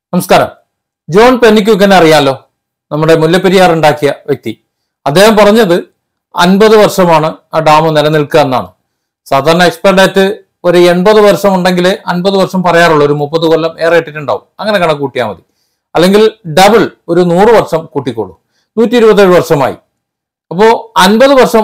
നമസ്കാരം. ജോൺ പെന്നിക്യൂക്കിനെ അറിയാലോ, നമ്മുടെ മുല്ലപ്പെരിയാർ ഉണ്ടാക്കിയ വ്യക്തി. അദ്ദേഹം പറഞ്ഞത് 50 വർഷമാണ് ആ ഡാം നിലനിൽക്കുക എന്നാണ്. സാധാരണ എക്സ്പയർ ഡേറ്റ് ഒരു 80 വർഷം ഉണ്ടെങ്കിൽ 50 വർഷം പറയാറുള്ളൂ. ഒരു 30 കൊല്ലം ഏറെ ഇട്ടിട്ടുണ്ടാവും. അങ്ങനെ കണക്ക് കൂട്ടിയാൽ മതി. അല്ലെങ്കിൽ ഡബിൾ ഒരു 100 വർഷം കൂട്ടിക്കോളൂ. 127 വർഷമായി. അപ്പോൾ 50 വർഷം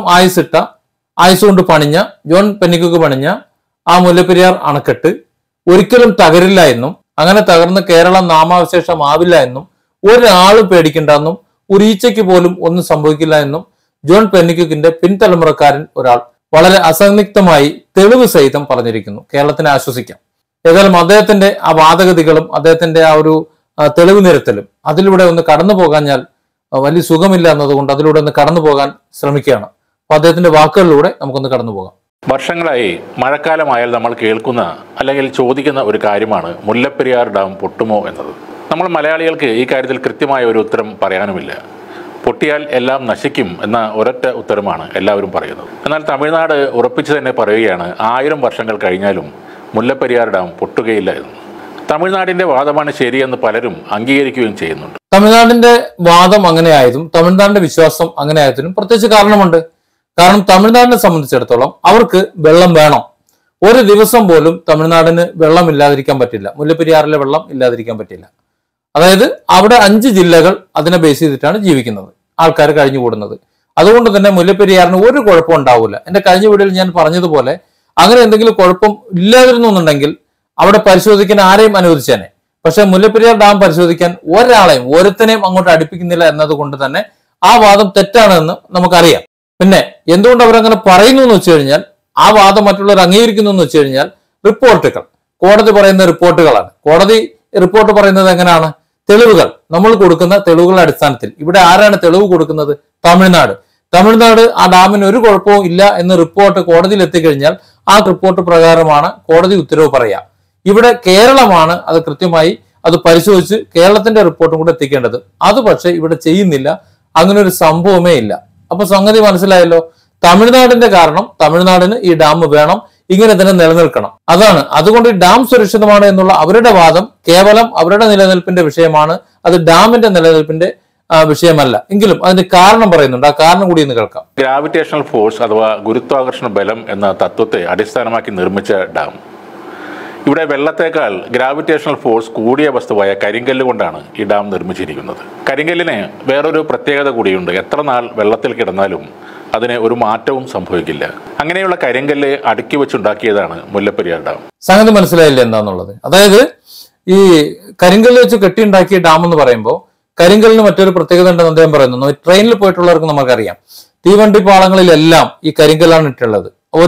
ആയുസ് കൊണ്ട് പണിഞ്ഞ ജോൺ പെന്നിക്യൂക്ക് പണിഞ്ഞ ആ മുല്ലപ്പെരിയാർ അണക്കെട്ട് ഒരിക്കലും തകരില്ല എന്നും അങ്ങനെ തകർന്ന് കേരളം നാമാവശേഷമാവില്ല എന്നും ഒരാളും പേടിക്കണ്ടെന്നും ഒരു ഈച്ചയ്ക്ക് പോലും ഒന്നും സംഭവിക്കില്ല എന്നും ജോൺ പെന്നിക്യൂക്കിന്റെ പിൻതലമുറക്കാരൻ ഒരാൾ വളരെ അസന്നിഗ്ധമായി തെളിവ് സഹിതം പറഞ്ഞിരിക്കുന്നു. കേരളത്തിനെ ആശ്വസിക്കാം. ഏതായാലും അദ്ദേഹത്തിന്റെ ആ വാദഗതികളും അദ്ദേഹത്തിന്റെ ആ ഒരു തെളിവ് നിരത്തലും അതിലൂടെ ഒന്ന് കടന്നു പോകാഞ്ഞാൽ വലിയ സുഖമില്ല എന്നതുകൊണ്ട് അതിലൂടെ ഒന്ന് കടന്നു പോകാൻ ശ്രമിക്കുകയാണ്. അപ്പൊ അദ്ദേഹത്തിന്റെ വാക്കുകളിലൂടെ നമുക്കൊന്ന് കടന്നു പോകാം. വർഷങ്ങളായി മഴക്കാലമായാൽ നമ്മൾ കേൾക്കുന്ന അല്ലെങ്കിൽ ചോദിക്കുന്ന ഒരു കാര്യമാണ് മുല്ലപ്പെരിയാർ ഡാം പൊട്ടുമോ എന്നത്. നമ്മൾ മലയാളികൾക്ക് ഈ കാര്യത്തിൽ കൃത്യമായ ഒരു ഉത്തരം പറയാനുമില്ല. പൊട്ടിയാൽ എല്ലാം നശിക്കും എന്ന ഒരൊറ്റ ഉത്തരമാണ് എല്ലാവരും പറയുന്നത്. എന്നാൽ തമിഴ്നാട് ഉറപ്പിച്ചു തന്നെ പറയുകയാണ് 1000 വർഷങ്ങൾ കഴിഞ്ഞാലും മുല്ലപ്പെരിയാർ ഡാം പൊട്ടുകയില്ല എന്ന്. തമിഴ്നാടിന്റെ വാദമാണ് ശരിയെന്ന് പലരും അംഗീകരിക്കുകയും ചെയ്യുന്നുണ്ട്. തമിഴ്നാടിന്റെ വാദം അങ്ങനെയായതും തമിഴ്നാടിന്റെ വിശ്വാസം അങ്ങനെയായതിനും പ്രത്യേകിച്ച് കാരണമുണ്ട്. കാരണം തമിഴ്നാടിനെ സംബന്ധിച്ചിടത്തോളം അവർക്ക് വെള്ളം വേണം. ഒരു ദിവസം പോലും തമിഴ്നാടിന് വെള്ളം ഇല്ലാതിരിക്കാൻ പറ്റില്ല. മുല്ലപ്പെരിയാറിലെ വെള്ളം ഇല്ലാതിരിക്കാൻ പറ്റില്ല. അതായത് അവിടെ 5 ജില്ലകൾ അതിനെ ബേസ് ചെയ്തിട്ടാണ് ജീവിക്കുന്നത്, ആൾക്കാർ കഴിഞ്ഞുകൂടുന്നത്. അതുകൊണ്ട് തന്നെ മുല്ലപ്പെരിയാറിന് ഒരു കുഴപ്പം ഉണ്ടാവില്ല. എന്റെ കഴിഞ്ഞ വീഡിയോയിൽ ഞാൻ പറഞ്ഞതുപോലെ അങ്ങനെ എന്തെങ്കിലും കുഴപ്പം ഇല്ലാതിരുന്നുണ്ടെങ്കിൽ അവിടെ പരിശോധിക്കാൻ ആരെയും അനുവദിച്ചേനെ. പക്ഷെ മുല്ലപ്പെരിയാർ ഡാം പരിശോധിക്കാൻ ഒരാളെയും ഒരുത്തനെയും അങ്ങോട്ട് അടുപ്പിക്കുന്നില്ല എന്നതുകൊണ്ട് തന്നെ ആ വാദം തെറ്റാണെന്ന് നമുക്കറിയാം. പിന്നെ എന്തുകൊണ്ട് അവരങ്ങനെ പറയുന്നു എന്ന് വെച്ച് കഴിഞ്ഞാൽ, ആ വാദം മറ്റുള്ളവർ അംഗീകരിക്കുന്നു എന്ന് വെച്ച് കഴിഞ്ഞാൽ റിപ്പോർട്ടുകൾ, കോടതി പറയുന്ന റിപ്പോർട്ടുകളാണ്. കോടതി റിപ്പോർട്ട് പറയുന്നത് എങ്ങനെയാണ്? തെളിവുകൾ, നമ്മൾ കൊടുക്കുന്ന തെളിവുകളുടെ അടിസ്ഥാനത്തിൽ. ഇവിടെ ആരാണ് തെളിവ് കൊടുക്കുന്നത്? തമിഴ്നാട് ആ ഡാമിന് ഒരു കുഴപ്പവും ഇല്ല എന്ന് റിപ്പോർട്ട് കോടതിയിൽ എത്തിക്കഴിഞ്ഞാൽ ആ റിപ്പോർട്ട് പ്രകാരമാണ് കോടതി ഉത്തരവ് പറയുക. ഇവിടെ കേരളമാണ് അത് കൃത്യമായി അത് പരിശോധിച്ച് കേരളത്തിന്റെ റിപ്പോർട്ടും കൂടെ എത്തിക്കേണ്ടത്. അത് പക്ഷെ ഇവിടെ ചെയ്യുന്നില്ല. അങ്ങനെ ഒരു സംഭവമേ ഇല്ല. അപ്പൊ സംഗതി മനസ്സിലായല്ലോ. തമിഴ്നാടിന്റെ കാരണം തമിഴ്നാടിന് ഈ ഡാം വേണം, ഇങ്ങനെ തന്നെ നിലനിൽക്കണം, അതാണ്. അതുകൊണ്ട് ഈ ഡാം സുരക്ഷിതമാണ് എന്നുള്ള അവരുടെ വാദം കേവലം അവരുടെ നിലനിൽപ്പിന്റെ വിഷയമാണ്, അത് ഡാമിന്റെ നിലനിൽപ്പിന്റെ വിഷയമല്ല. എങ്കിലും അതിന്റെ കാരണം പറയുന്നുണ്ട്. ആ കാരണം കൂടി ഒന്ന് കേൾക്കാം. ഗ്രാവിറ്റേഷണൽ ഫോഴ്സ് അഥവാ ഗുരുത്വാകർഷണ ബലം എന്ന തത്വത്തെ അടിസ്ഥാനമാക്കി നിർമ്മിച്ച ഡാം. ഇവിടെ വെള്ളത്തേക്കാൾ ഗ്രാവിറ്റേഷണൽ ഫോഴ്സ് കൂടിയ വസ്തുവായ കരിങ്കല്ല് കൊണ്ടാണ് ഈ ഡാം നിർമ്മിച്ചിരിക്കുന്നത്. കരിങ്കല്ലിന് വേറൊരു പ്രത്യേകത കൂടിയുണ്ട്. എത്ര നാൾ വെള്ളത്തിൽ കിടന്നാലും അതിന് ഒരു മാറ്റവും സംഭവിക്കില്ല. അങ്ങനെയുള്ള കരിങ്കല്ല് അടുക്കി വെച്ചുണ്ടാക്കിയതാണ് മുല്ലപ്പെരിയാർ ഡാം. സംഗതി മനസ്സിലായില്ല എന്താന്നുള്ളത്. അതായത് ഈ കരിങ്കല്ല് വെച്ച് കെട്ടിയുണ്ടാക്കിയ ഡാം എന്ന് പറയുമ്പോൾ കരിങ്കല്ലിന് മറ്റൊരു പ്രത്യേകത ഉണ്ടെന്ന് അദ്ദേഹം പറയുന്നു. ട്രെയിനിൽ പോയിട്ടുള്ളവർക്ക് നമുക്കറിയാം, തീവണ്ടി പാളങ്ങളിലെല്ലാം ഈ കരിങ്കല്ലാണ് ഇട്ടുള്ളത്.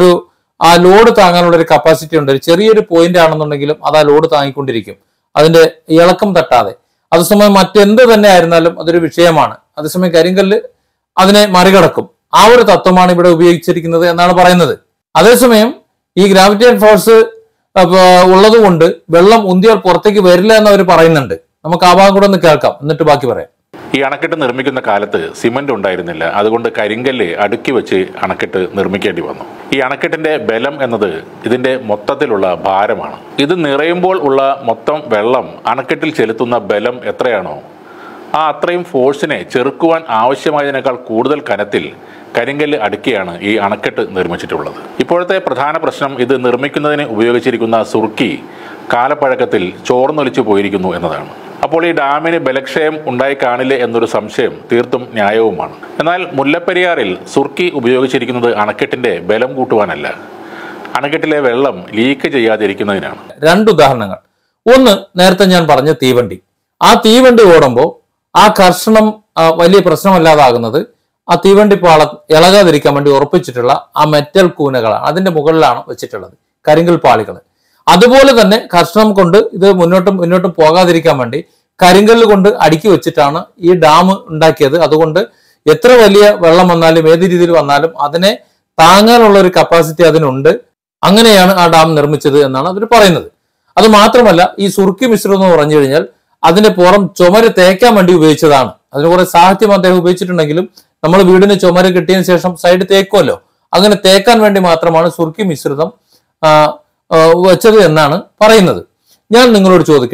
ആ ലോഡ് താങ്ങാനുള്ള ഒരു കപ്പാസിറ്റി ഉണ്ട്. ഒരു ചെറിയൊരു പോയിന്റ് ആണെന്നുണ്ടെങ്കിലും അത് ആ ലോഡ് താങ്ങിക്കൊണ്ടിരിക്കും, അതിന്റെ ഇളക്കം തട്ടാതെ. അതേസമയം മറ്റെന്ത് തന്നെ ആയിരുന്നാലും അതൊരു വിഷയമാണ്. അതേസമയം കരിങ്കല്ല് അതിനെ മറികടക്കും. ആ ഒരു തത്വമാണ് ഇവിടെ ഉപയോഗിച്ചിരിക്കുന്നത് എന്നാണ് പറയുന്നത്. അതേസമയം ഈ ഗ്രാവിറ്റേഷൻ ഫോഴ്സ് ഉള്ളത് കൊണ്ട് വെള്ളം ഉന്തിയാൽ പുറത്തേക്ക് വരില്ല എന്ന് അവർ പറയുന്നുണ്ട്. നമുക്ക് ആ ഭാഗം കൂടെ ഒന്ന് കേൾക്കാം, എന്നിട്ട് ബാക്കി പറയാം. ഈ അണക്കെട്ട് നിർമ്മിക്കുന്ന കാലത്ത് സിമന്റ് ഉണ്ടായിരുന്നില്ല. അതുകൊണ്ട് കരിങ്കല്ല് അടുക്കി വെച്ച് അണക്കെട്ട് നിർമ്മിക്കേണ്ടി വന്നു. ഈ അണക്കെട്ടിന്റെ ബലം എന്നത് ഇതിന്റെ മൊത്തത്തിലുള്ള ഭാരമാണ്. ഇത് നിറയുമ്പോൾ ഉള്ള മൊത്തം വെള്ളം അണക്കെട്ടിൽ ചെലുത്തുന്ന ബലം എത്രയാണോ ആ അത്രയും ഫോഴ്സിനെ ചെറുക്കുവാൻ ആവശ്യമായതിനേക്കാൾ കൂടുതൽ കനത്തിൽ കരിങ്കല്ല് അടുക്കിയാണ് ഈ അണക്കെട്ട് നിർമ്മിച്ചിട്ടുള്ളത്. ഇപ്പോഴത്തെ പ്രധാന പ്രശ്നം ഇത് നിർമ്മിക്കുന്നതിന് ഉപയോഗിച്ചിരിക്കുന്ന സുർക്കി കാലപ്പഴക്കത്തിൽ ചോർന്നൊലിച്ചു പോയിരിക്കുന്നു എന്നതാണ്. അപ്പോൾ ഈ ഡാമിന് ബലക്ഷയം ഉണ്ടായി കാണില്ലേ എന്നൊരു സംശയം തീർത്തും ന്യായവുമാണ്. എന്നാൽ മുല്ലപ്പെരിയാറിൽ സുർക്കി ഉപയോഗിച്ചിരിക്കുന്നത് അണക്കെട്ടിന്റെ ബലം കൂട്ടുവാനല്ല, അണക്കെട്ടിലെ വെള്ളം ലീക്ക് ചെയ്യാതിരിക്കുന്നതിനാണ്. 2 ഉദാഹരണങ്ങൾ. ഒന്ന്, നേരത്തെ ഞാൻ പറഞ്ഞ തീവണ്ടി. ആ തീവണ്ടി ഓടുമ്പോൾ ആ കർഷണം വലിയ പ്രശ്നമല്ലാതാകുന്നത് ആ തീവണ്ടി പാളം ഇളകാതിരിക്കാൻ വേണ്ടി ഉറപ്പിച്ചിട്ടുള്ള ആ മെറ്റൽ കൂനകളാണ്. അതിന്റെ മുകളിലാണ് വെച്ചിട്ടുള്ളത് കരിങ്കൽ പാളികൾ. അതുപോലെ തന്നെ കർഷണം കൊണ്ട് ഇത് മുന്നോട്ടും പോകാതിരിക്കാൻ വേണ്ടി കരിങ്കല്ല് കൊണ്ട് അടുക്കി വെച്ചിട്ടാണ് ഈ ഡാം ഉണ്ടാക്കിയത്. അതുകൊണ്ട് എത്ര വലിയ വെള്ളം വന്നാലും ഏത് രീതിയിൽ വന്നാലും അതിനെ താങ്ങാനുള്ള ഒരു കപ്പാസിറ്റി അതിനുണ്ട്. അങ്ങനെയാണ് ആ ഡാം നിർമ്മിച്ചത് എന്നാണ് അവർ പറയുന്നത്. അത് മാത്രമല്ല, ഈ സുർക്കി മിശ്രം എന്ന് പറഞ്ഞു കഴിഞ്ഞാൽ അതിന്റെ പുറം ചുമര് തേക്കാൻ വേണ്ടി ഉപയോഗിച്ചതാണ്. അതിന് കുറെ സാഹിത്യം അദ്ദേഹം ഉപയോഗിച്ചിട്ടുണ്ടെങ്കിലും നമ്മൾ വീടിന് ചുമര് കെട്ടിയതിനു ശേഷം സൈഡ് തേക്കുമല്ലോ, അങ്ങനെ തേക്കാൻ വേണ്ടി മാത്രമാണ് സുർക്കി മിശ്രിതം വെച്ചത് എന്നാണ് പറയുന്നത്. ഞാൻ നിങ്ങളോട് ചോദിക്കട്ടെ,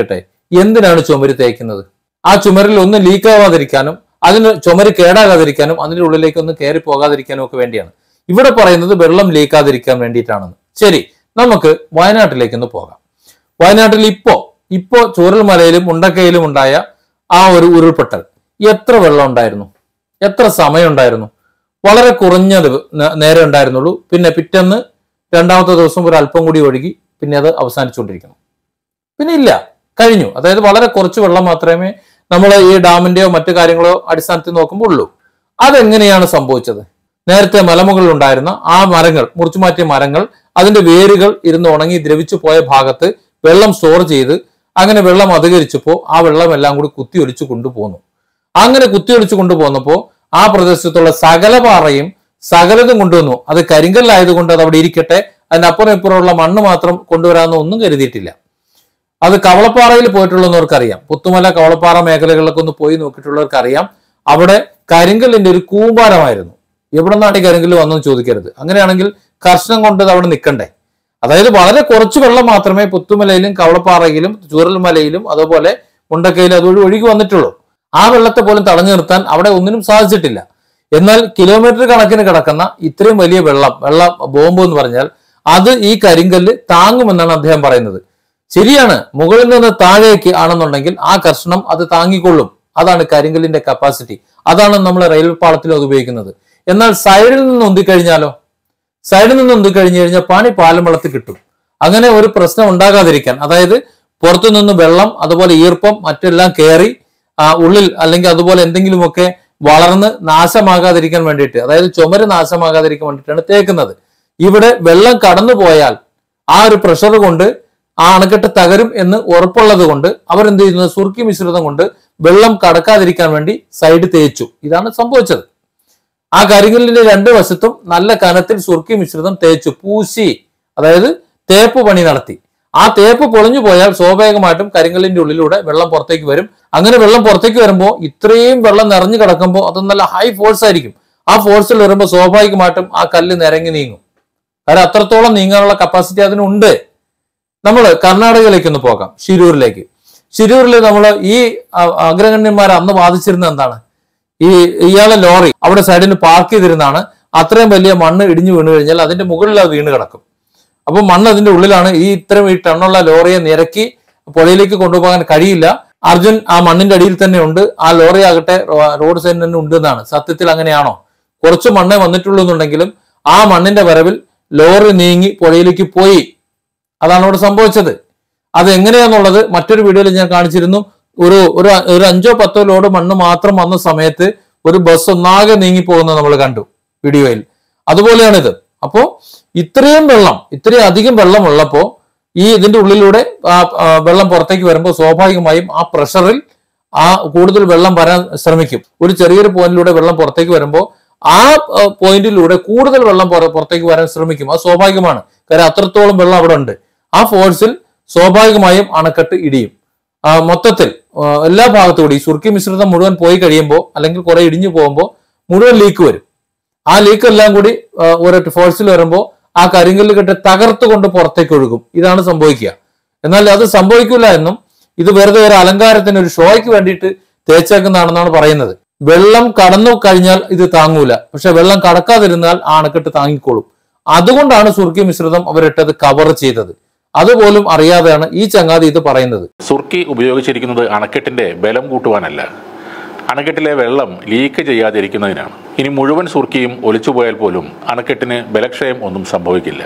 എന്തിനാണ് ചുമര് തേക്കുന്നത്? ആ ചുമരിൽ ഒന്ന് ലീക്കാവാതിരിക്കാനും അതിന് ചുമര് കേടാകാതിരിക്കാനും അതിന്റെ ഉള്ളിലേക്ക് ഒന്ന് കയറി പോകാതിരിക്കാനും ഒക്കെ വേണ്ടിയാണ്. ഇവിടെ പറയുന്നത് വെള്ളം ലീക്കാതിരിക്കാൻ വേണ്ടിയിട്ടാണെന്ന്. ശരി, നമുക്ക് വയനാട്ടിലേക്ക് ഒന്ന് പോകാം. വയനാട്ടിൽ ഇപ്പോ ചൂരൽമലയിലും മുണ്ടക്കയിലും ഉണ്ടായ ആ ഒരു ഉരുൾപൊട്ടൽ എത്ര വെള്ളം ഉണ്ടായിരുന്നു? എത്ര സമയം ഉണ്ടായിരുന്നു? വളരെ കുറഞ്ഞത് നേരെ ഉണ്ടായിരുന്നുള്ളൂ. പിന്നെ പിറ്റേന്ന് രണ്ടാമത്തെ ദിവസം ഒരു അല്പം കൂടി ഒഴുകി പിന്നെ അത് അവസാനിച്ചുകൊണ്ടിരിക്കണം. പിന്നെ ഇല്ല, കഴിഞ്ഞു. അതായത് വളരെ കുറച്ച് വെള്ളം മാത്രമേ നമ്മൾ ഈ ഡാമിന്റെയോ മറ്റു കാര്യങ്ങളോ അടിസ്ഥാനത്തിൽ നോക്കുമ്പോൾ ഉള്ളൂ. അതെങ്ങനെയാണ് സംഭവിച്ചത്? നേരത്തെ മലമുകളിൽ ഉണ്ടായിരുന്ന ആ മരങ്ങൾ, മുറിച്ചു മാറ്റിയ മരങ്ങൾ, അതിന്റെ വേരുകൾ ഇരുന്ന് ഉണങ്ങി ദ്രവിച്ചു പോയ ഭാഗത്ത് വെള്ളം സ്റ്റോർ ചെയ്ത് അങ്ങനെ വെള്ളം അധികരിച്ചപ്പോൾ ആ വെള്ളം എല്ലാം കൂടി കുത്തിയൊലിച്ചു കൊണ്ടുപോന്നു. അങ്ങനെ കുത്തിയൊലിച്ചു കൊണ്ടുപോകുന്നപ്പോൾ ആ പ്രദേശത്തുള്ള സകല പാറയും സകലതും കൊണ്ടുവന്നു. അത് കരിങ്കല്ലായതുകൊണ്ട് അത് അവിടെ ഇരിക്കട്ടെ, അതിനപ്പുറം ഇപ്പുറമുള്ള മണ്ണ് മാത്രം കൊണ്ടുവരാമെന്ന് ഒന്നും കരുതിയിട്ടില്ല. അത് കവളപ്പാറയിൽ പോയിട്ടുള്ളവർക്കറിയാം. പുത്തുമല കവളപ്പാറ മേഖലകളിലൊക്കെ ഒന്ന് പോയി നോക്കിയിട്ടുള്ളവർക്ക് അറിയാം. അവിടെ കരിങ്കല്ലിന്റെ ഒരു കൂമ്പാരമായിരുന്നു. എവിടെ നിന്നാണ് ഈ കരിങ്കല്ല് വന്നെന്ന് ചോദിക്കരുത്. അങ്ങനെയാണെങ്കിൽ കർഷണം കൊണ്ട് അവിടെ നിൽക്കണ്ടേ? അതായത് വളരെ കുറച്ച് വെള്ളം മാത്രമേ പുത്തുമലയിലും കവളപ്പാറയിലും ചൂരൽമലയിലും അതുപോലെ മുണ്ടക്കയിലും അതുവഴി ഒഴുകി വന്നിട്ടുള്ളൂ. ആ വെള്ളത്തെ പോലും തടഞ്ഞു നിർത്താൻ അവിടെ ഒന്നിനും സാധിച്ചിട്ടില്ല. എന്നാൽ കിലോമീറ്റർ കണക്കിന് കിടക്കുന്ന ഇത്രയും വലിയ വെള്ള ബോംബ് എന്ന് പറഞ്ഞാൽ അത് ഈ കരിങ്കല്ല് താങ്ങുമെന്നാണ് അദ്ദേഹം പറയുന്നത്. ശരിയാണ്, മുകളിൽ നിന്ന് താഴേക്ക് ആണെന്നുണ്ടെങ്കിൽ ആ കർഷണം അത് താങ്ങിക്കൊള്ളും. അതാണ് കരിങ്കല്ലിന്റെ കപ്പാസിറ്റി. അതാണ് നമ്മൾ റെയിൽവേ പാളത്തിലും അത് ഉപയോഗിക്കുന്നത്. എന്നാൽ സൈഡിൽ നിന്ന് ഒന്തിക്കഴിഞ്ഞാലോ? സൈഡിൽ നിന്ന് ഒന്തിക്കഴിഞ്ഞു കഴിഞ്ഞാൽ പണി പാലും വെള്ളത്തിൽ കിട്ടും. അങ്ങനെ ഒരു പ്രശ്നം ഉണ്ടാകാതിരിക്കാൻ, അതായത് പുറത്തു നിന്ന് വെള്ളം അതുപോലെ ഈർപ്പം മറ്റെല്ലാം കയറി ഉള്ളിൽ അല്ലെങ്കിൽ അതുപോലെ എന്തെങ്കിലുമൊക്കെ വളർന്ന് നാശമാകാതിരിക്കാൻ വേണ്ടിയിട്ട്, അതായത് ചുമര് നാശമാകാതിരിക്കാൻ വേണ്ടിയിട്ടാണ് തേക്കുന്നത്. ഇവിടെ വെള്ളം കടന്നു പോയാൽ ആ ഒരു പ്രഷർ കൊണ്ട് ആ അണക്കെട്ട് തകരും എന്ന് ഉറപ്പുള്ളത് കൊണ്ട് അവരെന്ത് ചെയ്യുന്നത്? സുർക്കി മിശ്രിതം കൊണ്ട് വെള്ളം കടക്കാതിരിക്കാൻ വേണ്ടി സൈഡ് തേച്ചു. ഇതാണ് സംഭവിച്ചത്. ആ കരിങ്കല്ലിന്റെ രണ്ട് വശത്തും നല്ല കനത്തിൽ സുർക്കി മിശ്രിതം തേച്ചു പൂശി, അതായത് തേപ്പ് പണി നടത്തി. ആ തേപ്പ് പൊളിഞ്ഞു പോയാൽ സ്വാഭാവികമായിട്ടും കരിങ്കല്ലിന്റെ ഉള്ളിലൂടെ വെള്ളം പുറത്തേക്ക് വരും. അങ്ങനെ വെള്ളം പുറത്തേക്ക് വരുമ്പോൾ ഇത്രയും വെള്ളം നിറഞ്ഞു കിടക്കുമ്പോൾ അത് നല്ല ഹൈ ഫോഴ്സ് ആയിരിക്കും. ആ ഫോഴ്സിൽ വരുമ്പോൾ സ്വാഭാവികമായിട്ടും ആ കല്ല് നിരങ്ങി നീങ്ങും. കാരണം അത്രത്തോളം നീങ്ങാനുള്ള കപ്പാസിറ്റി അതിനുണ്ട്. നമ്മൾ കർണാടകയിലേക്ക് ഒന്ന് പോകാം, ഷിരൂരിലേക്ക്. ഷിരൂരിൽ നമ്മൾ ഈ അഗ്രഗണ്യന്മാർ അന്ന് വാദിച്ചിരുന്നത് എന്താണ്? ഇയാളെ ലോറി അവിടെ സൈഡിൽ പാർക്ക് ചെയ്തിരുന്നാണ്. അത്രയും വലിയ മണ്ണ് ഇടിഞ്ഞു വീണ് കഴിഞ്ഞാൽ അതിന്റെ മുകളിൽ അത് വീണ് കിടക്കും. അപ്പൊ മണ്ണ് അതിന്റെ ഉള്ളിലാണ്. ഇത്രയും ഈ ടണ്ണുള്ള ലോറിയെ നിരക്കി പുഴയിലേക്ക് കൊണ്ടുപോകാൻ കഴിയില്ല. അർജുൻ ആ മണ്ണിന്റെ അടിയിൽ തന്നെ ഉണ്ട്. ആ ലോറി ആകട്ടെ റോഡ് സൈഡിൽ തന്നെ ഉണ്ട് എന്നാണ്. സത്യത്തിൽ അങ്ങനെയാണോ? കുറച്ച് മണ്ണേ വന്നിട്ടുള്ളൂ എന്നുണ്ടെങ്കിലും ആ മണ്ണിന്റെ വരവിൽ ലോറി നീങ്ങി പുഴയിലേക്ക് പോയി. അതാണ് അവിടെ സംഭവിച്ചത്. അത് എങ്ങനെയാന്നുള്ളത് മറ്റൊരു വീഡിയോയിൽ ഞാൻ കാണിച്ചിരുന്നു. ഒരു 5-10 ലോഡ് മണ്ണ് മാത്രം വന്ന സമയത്ത് ഒരു ബസ് ഒന്നാകെ നീങ്ങി പോകുന്നത് നമ്മൾ കണ്ടു വീഡിയോയിൽ. അതുപോലെയാണിത്. അപ്പോ ഇത്രയും അധികം വെള്ളം ഉള്ളപ്പോ ഇതിന്റെ ഉള്ളിലൂടെ വെള്ളം പുറത്തേക്ക് വരുമ്പോൾ സ്വാഭാവികമായും ആ പ്രഷറിൽ കൂടുതൽ വെള്ളം വരാൻ ശ്രമിക്കും. ഒരു ചെറിയൊരു പോയിന്റിലൂടെ വെള്ളം പുറത്തേക്ക് വരുമ്പോൾ ആ പോയിന്റിലൂടെ കൂടുതൽ വെള്ളം പുറത്തേക്ക് വരാൻ ശ്രമിക്കും. അത് സ്വാഭാവികമാണ്. കാരണം അത്രത്തോളം വെള്ളം അവിടെ ഉണ്ട്. ആ ഫോഴ്സിൽ സ്വാഭാവികമായും അണക്കെട്ട് ഇടിയും. മൊത്തത്തിൽ എല്ലാ ഭാഗത്തുകൂടി സുർക്കി മിശ്രിതം മുഴുവൻ പോയി കഴിയുമ്പോൾ അല്ലെങ്കിൽ കുറെ ഇടിഞ്ഞു പോകുമ്പോൾ മുഴുവൻ ലീക്ക് വരും. ആ ലീക്ക് എല്ലാം കൂടി ഒരൊറ്റ ഫോഴ്സിൽ വരുമ്പോൾ ആ കരിങ്കല്ല് കെട്ട് തകർത്തുകൊണ്ട് പുറത്തേക്ക് ഒഴുകും. ഇതാണ് സംഭവിക്കുക. എന്നാൽ അത് സംഭവിക്കില്ല എന്നും ഇത് വെറുതെ ഒരു അലങ്കാരത്തിന്, ഒരു ഷോയ്ക്ക് വേണ്ടിയിട്ട് തേച്ചേക്കുന്നതാണെന്നാണ് പറയുന്നത്. വെള്ളം കടന്നു കഴിഞ്ഞാൽ ഇത് താങ്ങൂല, പക്ഷെ വെള്ളം കടക്കാതിരുന്നാൽ ആ അണക്കെട്ട് താങ്ങിക്കോളും. അതുകൊണ്ടാണ് സുർക്കി മിശ്രിതം അവരിട്ടത് കവർ ചെയ്തത്. അതുപോലും അറിയാതെയാണ് ഈ ചങ്ങാതി ഇത് പറയുന്നത്. സുർക്കി ഉപയോഗിച്ചിരിക്കുന്നത് അണക്കെട്ടിന്റെ ബലം കൂട്ടുവാനല്ല, അണക്കെട്ടിലെ വെള്ളം ലീക്ക് ചെയ്യാതിരിക്കുന്നതിനാണ്. ഇനി മുഴുവൻ സുർക്കിയും ഒലിച്ചുപോയാൽ പോലും അണക്കെട്ടിന് ബലക്ഷയം ഒന്നും സംഭവിക്കില്ല.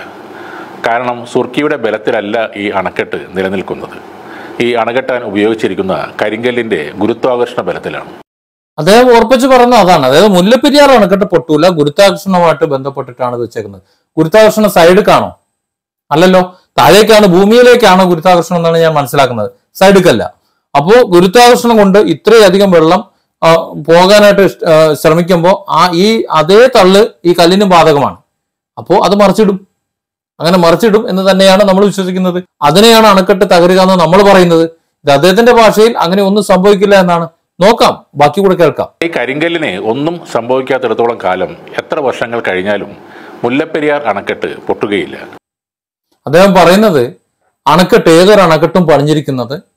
കാരണം സുർക്കിയുടെ ബലത്തിലല്ല ഈ അണക്കെട്ട് നിലനിൽക്കുന്നത്. ഈ അണകെട്ടാൻ ഉപയോഗിച്ചിരിക്കുന്ന കരിങ്കല്ലിന്റെ ഗുരുത്വാകർഷണ ബലത്തിലാണ്. അദ്ദേഹം ഉറപ്പിച്ച് പറഞ്ഞ അതാണ്. അതായത് മുല്ലപ്പെരിയാർ അണക്കെട്ട് പൊട്ടൂല, ഗുരുത്വാകർഷണവുമായിട്ട് ബന്ധപ്പെട്ടിട്ടാണ് ഇത് വെച്ചേക്കുന്നത്. ഗുരുത്വാകർഷണം സൈഡ് കാണോ? അല്ലല്ലോ, താഴേക്കാണ്, ഭൂമിയിലേക്കാണ് ഗുരുത്വാകർഷണം എന്നാണ് ഞാൻ മനസ്സിലാക്കുന്നത്, സൈഡിക്കല്ല. അപ്പോ ഗുരുത്വാകർഷണം കൊണ്ട് ഇത്രയധികം വെള്ളം പോകാനായിട്ട് ശ്രമിക്കുമ്പോൾ അതേ തള്ള് ഈ കല്ലിനും ബാധകമാണ്. അപ്പോൾ അത് മറിച്ചിടും. അങ്ങനെ മറിച്ചിടും എന്ന് തന്നെയാണ് നമ്മൾ വിശ്വസിക്കുന്നത്. അതിനെയാണ് അണക്കെട്ട് തകരുക എന്ന് നമ്മൾ പറയുന്നത്. ഇത് അദ്ദേഹത്തിന്റെ ഭാഷയിൽ അങ്ങനെ ഒന്നും സംഭവിക്കില്ല എന്നാണ്. നോക്കാം, ബാക്കി കൂടെ കേൾക്കാം. ഈ കരിങ്കല്ലിന് ഒന്നും സംഭവിക്കാത്തിടത്തോളം കാലം എത്ര വർഷങ്ങൾ കഴിഞ്ഞാലും മുല്ലപ്പെരിയാർ അണക്കെട്ട് പൊട്ടുകയില്ല. അദ്ദേഹം പറയുന്നത് അണക്കെട്ട്, ഏതൊരു അണക്കെട്ടും പണിഞ്ഞിരിക്കുന്നത്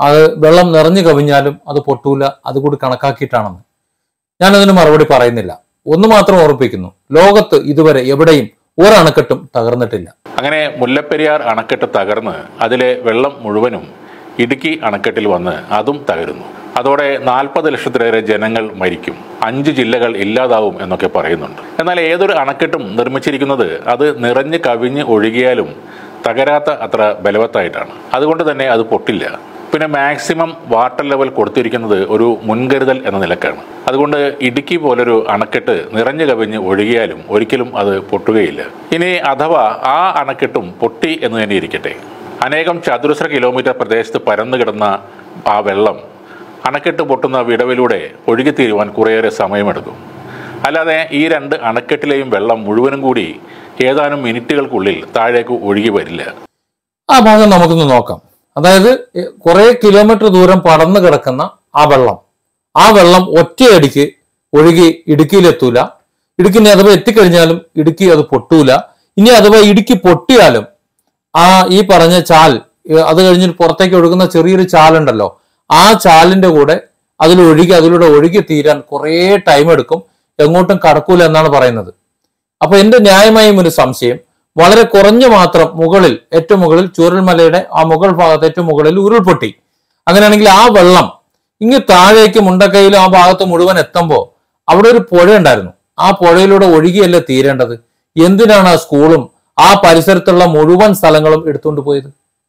അത് വെള്ളം നിറഞ്ഞു കവിഞ്ഞാലും അത് പൊട്ടൂല, അതുകൂടി കണക്കാക്കിയിട്ടാണെന്ന്. ഞാനതിന് മറുപടി പറയുന്നില്ല. ഒന്ന് മാത്രം ഓർപ്പിക്കുന്നു, ലോകത്ത് ഇതുവരെ എവിടെയും ഒരണക്കെട്ടും തകർന്നിട്ടില്ല. അങ്ങനെ മുല്ലപ്പെരിയാർ അണക്കെട്ട് തകർന്ന് അതിലെ വെള്ളം മുഴുവനും ഇടുക്കി അണക്കെട്ടിൽ വന്ന് അതും തകരുന്നു. അതോടെ 40 ലക്ഷത്തിലേറെ ജനങ്ങൾ മരിക്കും, 5 ജില്ലകൾ ഇല്ലാതാവും എന്നൊക്കെ പറയുന്നുണ്ട്. എന്നാൽ ഏതൊരു അണക്കെട്ടും നിർമ്മിച്ചിരിക്കുന്നത് അത് നിറഞ്ഞ് കവിഞ്ഞ് ഒഴുകിയാലും തകരാത്ത അത്ര ബലവത്തായിട്ടാണ്. അതുകൊണ്ട് തന്നെ അത് പൊട്ടില്ല. പിന്നെ മാക്സിമം വാട്ടർ ലെവൽ കൊടുത്തിരിക്കുന്നത് ഒരു മുൻകരുതൽ എന്ന നിലക്കാണ്. അതുകൊണ്ട് ഇടുക്കി പോലൊരു അണക്കെട്ട് നിറഞ്ഞു കവിഞ്ഞ് ഒഴുകിയാലും ഒരിക്കലും അത് പൊട്ടുകയില്ല. ഇനി അഥവാ ആ അണക്കെട്ടും പൊട്ടി എന്ന് തന്നെ ഇരിക്കട്ടെ, അനേകം ചതുരശ്ര കിലോമീറ്റർ പ്രദേശത്ത് പരന്നു കിടന്ന ആ വെള്ളം അണക്കെട്ട് പൊട്ടുന്ന വിടവിലൂടെ ഒഴുകിത്തീരുവാൻ കുറേയേറെ സമയമെടുക്കും. അല്ലാതെ ഈ 2 അണക്കെട്ടിലെയും വെള്ളം മുഴുവനും കൂടി ഏതാനും മിനിറ്റുകൾക്കുള്ളിൽ താഴേക്ക് ഒഴുകി വരില്ല. ആ ഭാഗം നമുക്കൊന്ന് നോക്കാം. അതായത് കുറെ കിലോമീറ്റർ ദൂരം പടർന്നു കിടക്കുന്ന ആ വെള്ളം ഒറ്റയടിക്ക് ഒഴുകി ഇടുക്കിയിലെത്തൂല. ഇടുക്കിനെ അഥവാ എത്തിക്കഴിഞ്ഞാലും ഇടുക്കി അത് പൊട്ടൂല. ഇനി അഥവാ ഇടുക്കി പൊട്ടിയാലും ആ ഈ പറഞ്ഞ ചാൽ, അത് കഴിഞ്ഞ് പുറത്തേക്ക് ഒഴുകുന്ന ചെറിയൊരു ചാലുണ്ടല്ലോ, ആ ചാലിന്റെ കൂടെ അതിലൂടെ ഒഴുകി തീരാൻ കുറേ ടൈം എടുക്കും, എങ്ങോട്ടും കടക്കൂല എന്നാണ് പറയുന്നത്. അപ്പൊ എന്റെ ന്യായമായും ഒരു സംശയം, വളരെ കുറഞ്ഞ മാത്രം മുകളിൽ, ഏറ്റവും മുകളിൽ ചൂരൽമലയുടെ ആ മുകൾ ഭാഗത്ത് ഏറ്റവും മുകളിൽ ഉരുൾപൊട്ടി. അങ്ങനെയാണെങ്കിൽ ആ വെള്ളം ഇങ്ങ് താഴേക്ക് മുണ്ടക്കയിലും ആ ഭാഗത്ത് മുഴുവൻ എത്തുമ്പോൾ അവിടെ ഒരു പുഴ ഉണ്ടായിരുന്നു. ആ പുഴയിലൂടെ ഒഴുകിയല്ലേ തീരേണ്ടത്? എന്തിനാണ് ആ സ്കൂളും ആ പരിസരത്തുള്ള മുഴുവൻ സ്ഥലങ്ങളും എടുത്തുകൊണ്ട് പോയത്?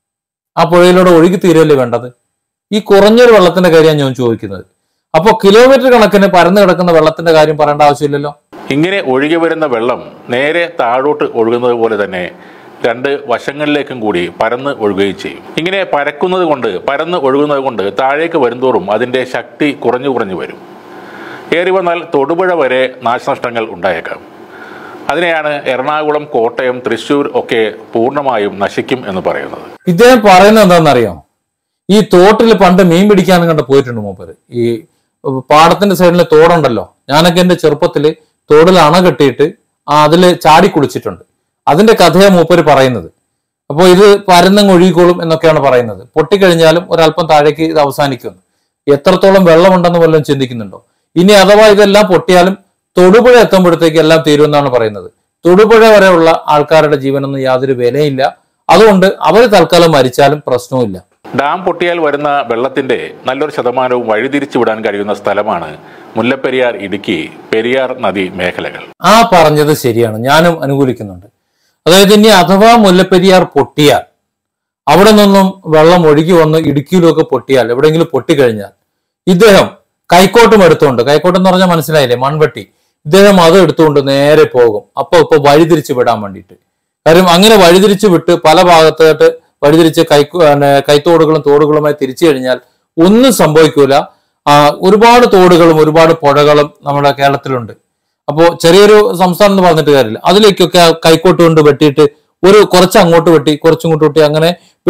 ആ പുഴയിലൂടെ ഒഴുകി തീരല്ലേ വേണ്ടത്? ഈ കുറഞ്ഞൊരു വെള്ളത്തിന്റെ കാര്യമാണ് ഞാൻ ചോദിക്കുന്നത്. അപ്പോൾ കിലോമീറ്റർ കണക്കിന് പരന്നു കിടക്കുന്ന വെള്ളത്തിന്റെ കാര്യം പറയേണ്ട ആവശ്യമില്ലല്ലോ. ഇങ്ങനെ ഒഴുകി വരുന്ന വെള്ളം നേരെ താഴോട്ട് ഒഴുകുന്നത് പോലെ തന്നെ 2 വശങ്ങളിലേക്കും കൂടി പരന്ന് ഒഴുകുകയും ചെയ്യും. ഇങ്ങനെ പരന്ന് ഒഴുകുന്നത് കൊണ്ട് താഴേക്ക് വരുന്തോറും അതിൻ്റെ ശക്തി കുറഞ്ഞു വരും. ഏറി വന്നാൽ തൊടുപുഴ വരെ നാശനഷ്ടങ്ങൾ ഉണ്ടായേക്കാം. അതിനെയാണ് എറണാകുളം, കോട്ടയം, തൃശ്ശൂർ ഒക്കെ പൂർണ്ണമായും നശിക്കും എന്ന് പറയുന്നത്. ഇദ്ദേഹം പറയുന്നത് എന്താണെന്നറിയാം? ഈ തോട്ടിൽ പണ്ട് മീൻ പിടിക്കാനും കണ്ട് പോയിട്ടുണ്ട് മൂപ്പര്. ഈ പാടത്തിന്റെ സൈഡിലെ തോടുണ്ടല്ലോ, ഞാനൊക്കെ എന്റെ ചെറുപ്പത്തിൽ തോടിൽ അണ കെട്ടിയിട്ട് അതിൽ ചാടി കുളിച്ചിട്ടുണ്ട്. അതിന്റെ കഥയാണ് മൂപ്പര് പറയുന്നത്. അപ്പോൾ ഇത് പരന്നങ്ങ് ഒഴുകിക്കോളും എന്നൊക്കെയാണ് പറയുന്നത്. പൊട്ടിക്കഴിഞ്ഞാലും ഒരല്പം താഴേക്ക് ഇത് അവസാനിക്കുന്നു. എത്രത്തോളം വെള്ളമുണ്ടെന്ന് വല്ലതും ചിന്തിക്കുന്നുണ്ടോ? ഇനി അഥവാ ഇതെല്ലാം പൊട്ടിയാലും തൊടുപുഴ എത്തുമ്പോഴത്തേക്ക് എല്ലാം തീരുമെന്നാണ് പറയുന്നത്. തൊടുപുഴ വരെയുള്ള ആൾക്കാരുടെ ജീവനൊന്നും യാതൊരു വിലയില്ല. അതുകൊണ്ട് അവർ തൽക്കാലം മരിച്ചാലും പ്രശ്നവുമില്ല. ഡാം പൊട്ടിയാൽ വരുന്ന വെള്ളത്തിന്റെ നല്ലൊരു ശതമാനവും വഴിതിരിച്ചു വിടാൻ കഴിയുന്ന സ്ഥലമാണ് മുല്ലപ്പെരിയാർ, ഇടുക്കി, പെരിയാർ നദി മേഖലകൾ. ആ പറഞ്ഞത് ശരിയാണ്, ഞാനും അനുകൂലിക്കുന്നുണ്ട്. അതായത് ഇനി അഥവാ മുല്ലപ്പെരിയാർ പൊട്ടിയാൽ, അവിടെ നിന്നും വെള്ളം ഒഴുകി വന്ന് ഇടുക്കിയിലൊക്കെ പൊട്ടിയാൽ, എവിടെയെങ്കിലും പൊട്ടിക്കഴിഞ്ഞാൽ ഇദ്ദേഹം കൈക്കോട്ടും എടുത്തുകൊണ്ട്, കൈക്കോട്ട് എന്ന് പറഞ്ഞാൽ മനസ്സിലായില്ലേ, മൺവെട്ടി, ഇദ്ദേഹം അത് എടുത്തുകൊണ്ട് നേരെ പോകും. ഇപ്പൊ വഴിതിരിച്ച് വിടാൻ വേണ്ടിയിട്ട്. കാര്യം അങ്ങനെ വഴിതിരിച്ച് വിട്ട് പല ഭാഗത്തായിട്ട് വഴിതിരിച്ച് കൈത്തോടുകളും തോടുകളുമായി തിരിച്ചു കഴിഞ്ഞാൽ ഒന്നും സംഭവിക്കൂല. ഒരുപാട് തോടുകളും ഒരുപാട് പുഴകളും നമ്മുടെ കേരളത്തിലുണ്ട്. അപ്പോൾ ചെറിയൊരു സംസ്ഥാനം എന്ന് പറഞ്ഞിട്ട് കാര്യമില്ല. അതിലേക്കൊക്കെ കൈക്കോട്ട് കൊണ്ട് വെട്ടിയിട്ട് കുറച്ച് അങ്ങോട്ട് വെട്ടി, കുറച്ചിങ്ങോട്ട് വെട്ടി, അങ്ങനെ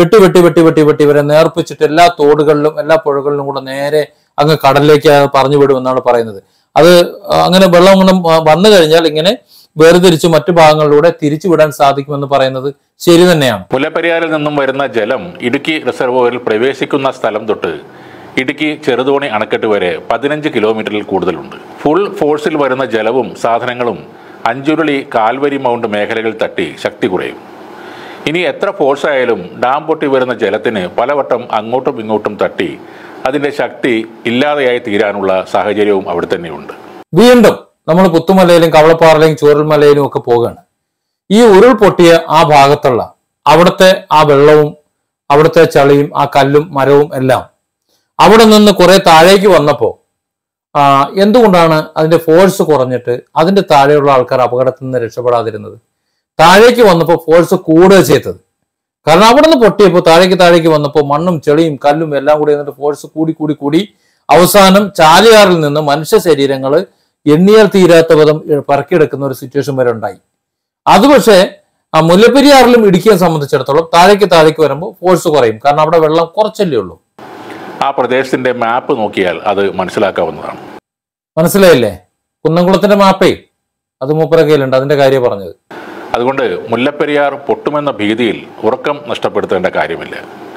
വെട്ടി വരെ നേർപ്പിച്ചിട്ട് എല്ലാ തോടുകളിലും എല്ലാ പുഴകളിലും കൂടെ നേരെ അങ്ങ് കടലിലേക്ക് പറഞ്ഞു വിടുമെന്നാണ് പറയുന്നത്. അത് അങ്ങനെ വെള്ളം കൊണ്ട് വന്നു കഴിഞ്ഞാൽ ഇങ്ങനെ വേർതിരിച്ച് മറ്റു ഭാഗങ്ങളിലൂടെ തിരിച്ചു വിടാൻ സാധിക്കുമെന്ന് പറയുന്നത് ശരി തന്നെയാണ്. മുല്ലപ്പെരിയാറിൽ നിന്നും വരുന്ന ജലം ഇടുക്കി റിസർവോയറിൽ പ്രവേശിക്കുന്ന സ്ഥലം തൊട്ട് ഇടുക്കി ചെറുതോണി അണക്കെട്ട് വരെ 15 കിലോമീറ്ററിൽ കൂടുതലുണ്ട്. ഫുൾ ഫോഴ്സിൽ വരുന്ന ജലവും സാധനങ്ങളും അഞ്ചുരുളി, കാൽവരി മൗണ്ട് മേഖലകൾ തട്ടി ശക്തി കുറയും. ഇനി എത്ര ഫോഴ്സ് ആയാലും ഡാം പൊട്ടി വരുന്ന ജലത്തിന് പലവട്ടം അങ്ങോട്ടും ഇങ്ങോട്ടും തട്ടി അതിന്റെ ശക്തി ഇല്ലാതെയായി തീരാനുള്ള സാഹചര്യവും അവിടെ തന്നെയുണ്ട്. വീണ്ടും നമ്മൾ പുത്തുമലയിലും കവളപ്പാറയിലും ചൂരൽമലയിലും ഒക്കെ പോവുകയാണ്. ഈ ഉരുൾപൊട്ടിയ ആ ഭാഗത്തുള്ള അവിടുത്തെ ആ വെള്ളവും അവിടുത്തെ ചളിയും ആ കല്ലും മരവും എല്ലാം അവിടെ നിന്ന് കുറെ താഴേക്ക് വന്നപ്പോൾ എന്തുകൊണ്ടാണ് അതിന്റെ ഫോഴ്സ് കുറഞ്ഞിട്ട് അതിന്റെ താഴെയുള്ള ആൾക്കാർ അപകടത്തിൽ നിന്ന് രക്ഷപ്പെടാതിരുന്നത്? താഴേക്ക് വന്നപ്പോൾ ഫോഴ്സ് കൂടുക ചെയ്തത്. കാരണം അവിടെ നിന്ന് പൊട്ടിയപ്പോൾ താഴേക്ക് വന്നപ്പോൾ മണ്ണും ചെളിയും കല്ലും എല്ലാം കൂടി എന്നിട്ട് ഫോഴ്സ് കൂടി അവസാനം ചാലിയാറിൽ നിന്ന് മനുഷ്യ ശരീരങ്ങൾ എണ്ണിയാൽ തീരാത്ത വിധം പറക്കിയെടുക്കുന്ന ഒരു സിറ്റുവേഷൻ വരെ ഉണ്ടായി. അത് പക്ഷേ ആ മുല്ലപ്പെരിയാറിലും ഇടുക്കിയെ സംബന്ധിച്ചിടത്തോളം താഴേക്ക് വരുമ്പോൾ ഫോഴ്സ് കുറയും. കാരണം അവിടെ വെള്ളം കുറച്ചല്ലേ ഉള്ളൂ. ആ പ്രദേശത്തിന്റെ മാപ്പ് നോക്കിയാൽ അത് മനസ്സിലാക്കാവുന്നതാണ്. മനസ്സിലായില്ലേ? കുന്നംകുളത്തിന്റെ മാപ്പേ അത് മൂപ്പരുടെ കയ്യിലുണ്ട്, അതിന്റെ കാര്യം പറഞ്ഞത്. അതുകൊണ്ട് മുല്ലപ്പെരിയാർ പൊട്ടുമെന്ന ഭീതിയിൽ ഉറക്കം നഷ്ടപ്പെടുത്തേണ്ട കാര്യമില്ല.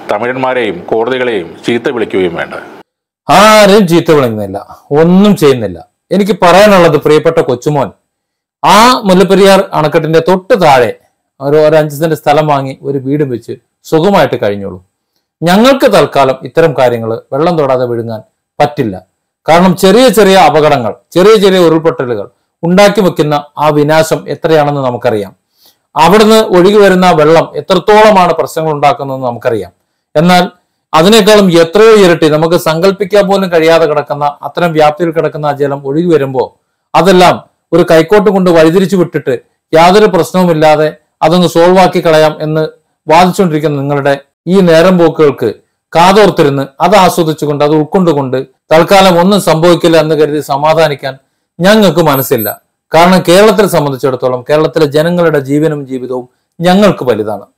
തമിഴന്മാരെയും കോടതികളെയും ചീത്ത വിളിക്കുകയും വേണ്ട. ആരും ചീത്ത വിളിക്കുന്നില്ല, ഒന്നും ചെയ്യുന്നില്ല. എനിക്ക് പറയാനുള്ളത്, പ്രിയപ്പെട്ട കൊച്ചുമോൻ, ആ മുല്ലപ്പെരിയാർ അണക്കെട്ടിന്റെ തൊട്ട് താഴെ ഒരു 5 സെന്റ് സ്ഥലം വാങ്ങി ഒരു വീടും വെച്ച് സുഖമായിട്ട് കഴിഞ്ഞോളൂ. ഞങ്ങൾക്ക് തൽക്കാലം ഇത്തരം കാര്യങ്ങൾ വെള്ളം തൊടാതെ വിഴുങ്ങാൻ പറ്റില്ല. കാരണം ചെറിയ ചെറിയ അപകടങ്ങൾ, ചെറിയ ചെറിയ ഉരുൾപൊട്ടലുകൾ ഉണ്ടാക്കി വെക്കുന്ന ആ വിനാശം എത്രയാണെന്ന് നമുക്കറിയാം. അവിടുന്ന് ഒഴുകി വരുന്ന വെള്ളം എത്രത്തോളമാണ് പ്രശ്നങ്ങൾ ഉണ്ടാക്കുന്നതെന്ന് നമുക്കറിയാം. എന്നാൽ അതിനേക്കാളും എത്രയോ ഇരട്ടി നമുക്ക് സങ്കല്പിക്കാൻ പോലും കഴിയാതെ കിടക്കുന്ന അത്തരം വ്യാപ്തിയിൽ കിടക്കുന്ന ആ ജലം ഒഴുകി വരുമ്പോൾ അതെല്ലാം ഒരു കൈക്കോട്ട് കൊണ്ട് വഴിതിരിച്ചു വിട്ടിട്ട് യാതൊരു പ്രശ്നവുമില്ലാതെ അതൊന്ന് സോൾവ് ആക്കി കളയാം എന്ന് വാദിച്ചുകൊണ്ടിരിക്കുന്ന നിങ്ങളുടെ ഈ നേരം പോക്കുകൾക്ക് കാതോർത്തിരുന്ന് അത് ആസ്വദിച്ചുകൊണ്ട് അത് ഉൾക്കൊണ്ടുകൊണ്ട് തൽക്കാലം ഒന്നും സംഭവിക്കില്ല എന്ന് കരുതി സമാധാനിക്കാൻ ഞങ്ങൾക്ക് മനസ്സില്ല. കാരണം കേരളത്തെ സംബന്ധിച്ചിടത്തോളം കേരളത്തിലെ ജനങ്ങളുടെ ജീവനും ജീവിതവും ഞങ്ങൾക്ക് വലുതാണ്.